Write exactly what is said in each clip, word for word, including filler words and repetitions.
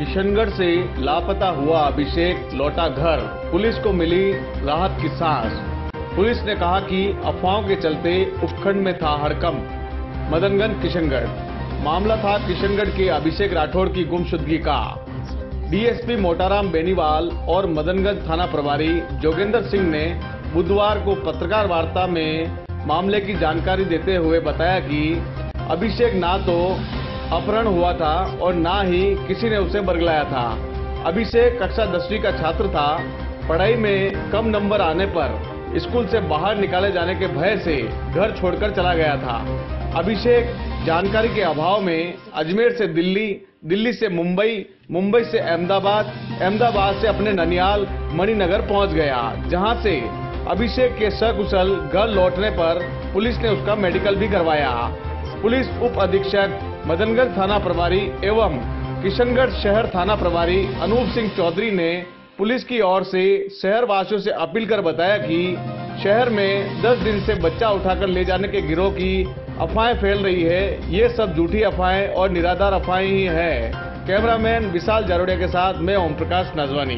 किशनगढ़ से लापता हुआ अभिषेक लौटा घर, पुलिस को मिली राहत की सांस। पुलिस ने कहा कि अफवाहों के चलते उपखंड में था हड़कंप। मदनगंज किशनगढ़ मामला था किशनगढ़ के अभिषेक राठौड़ की गुमशुदगी का। डीएसपी मोटाराम बेनीवाल और मदनगंज थाना प्रभारी जोगेंद्र सिंह ने बुधवार को पत्रकार वार्ता में मामले की जानकारी देते हुए बताया कि अभिषेक ना तो अपहरण हुआ था और ना ही किसी ने उसे बरगलाया था। अभिषेक कक्षा दसवीं का छात्र था। पढ़ाई में कम नंबर आने पर स्कूल से बाहर निकाले जाने के भय से घर छोड़कर चला गया था। अभिषेक जानकारी के अभाव में अजमेर से दिल्ली, दिल्ली से मुंबई, मुंबई से अहमदाबाद, अहमदाबाद से अपने ननियाल मणिनगर पहुंच गया, जहां से अभिषेक के सकुशल घर लौटने पर पुलिस ने उसका मेडिकल भी करवाया। पुलिस उप अधीक्षक मदनगंज थाना प्रभारी एवं किशनगढ़ शहर थाना प्रभारी अनूप सिंह चौधरी ने पुलिस की ओर से शहर वासियों से अपील कर बताया कि शहर में दस दिन से बच्चा उठाकर ले जाने के गिरोह की अफवाहें फैल रही है। ये सब झूठी अफवाहें और निराधार अफवाहें ही है। कैमरामैन विशाल जारोडिया के साथ मैं ओम प्रकाश नजवानी।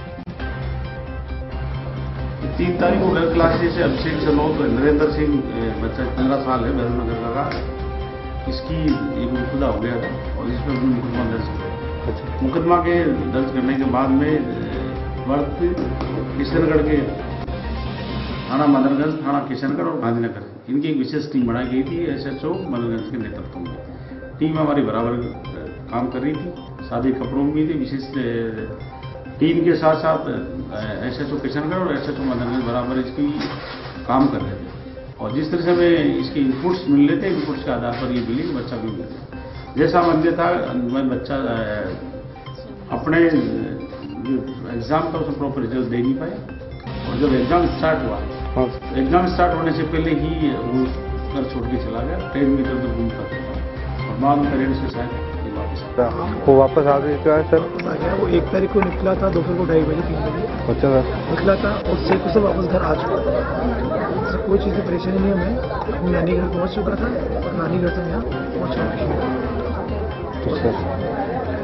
तीन तारीख को घर क्लास से अभिषेक सनोत नरेंद्र सिंह बच्चा पंद्रह साल है नगर का, इसकी एक मुकदमा हो गया था और इसमें मुकदमा दर्ज हो गया। मुकदमा के दर्ज करने के बाद में वर्त किशनगढ़ के थाना मदनगंज, थाना किशनगढ़ और गांधीनगर इनकी एक विशेष टीम बनाई गई थी एसएचओ मदनगंज के नेतृत्व में। टीम हमारी बराबर काम कर रही थी, सादे कपड़ों में भी थी। विशेष टीम के साथ साथ एसएचओ किशनगढ़ और एसएचओ मदनगंज बराबर इसकी काम कर रहे थे और जिस तरह से हमें इसके इनपुट्स मिल रहे थे, इनपुट्स के आधार पर ये मिली कि बच्चा भी मिल गया। जैसा मंदिर था, मैं बच्चा अपने एग्जाम का उसमें प्रॉपर रिजल्ट दे नहीं पाया और जब एग्जाम स्टार्ट हुआ, एग्जाम स्टार्ट होने से पहले ही वो घर छोड़ के चला गया। ट्रेन में इधर उधर घूम करता था और बाद में ट्रेन से शायद वो वापस आ गया क्या है सर? वो एक तारीख को निकला था, दोपहर को ढाई बजे तीन बजे अच्छा निकला था और से कुछ वापस घर आ चुका था। कोई चीज़ की परेशानी नहीं है। मैं अपनी नानी घर पहुंच चुका था और नानी घर से यहाँ पहुँचा।